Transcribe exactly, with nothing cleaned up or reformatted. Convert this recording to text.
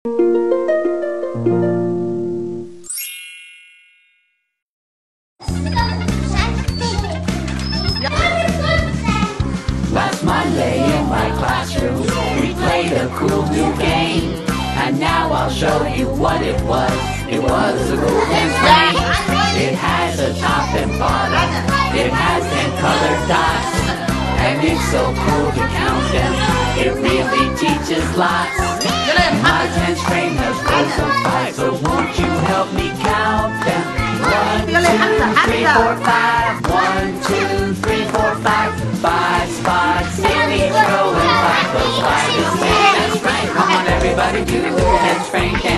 Last Monday in my classroom, we played a cool new game. And now I'll show you what it was. It was a golden train. It has a top and bottom. It has ten colored dots. And it's so cool to count them. It really teaches lots. My tenth train has rows of five, so won't you help me count them? One, two, three, four, five. One, two, three, four, five. Five spots in each row and five plus five is ten. That's right. Come on, everybody, do the tenth train.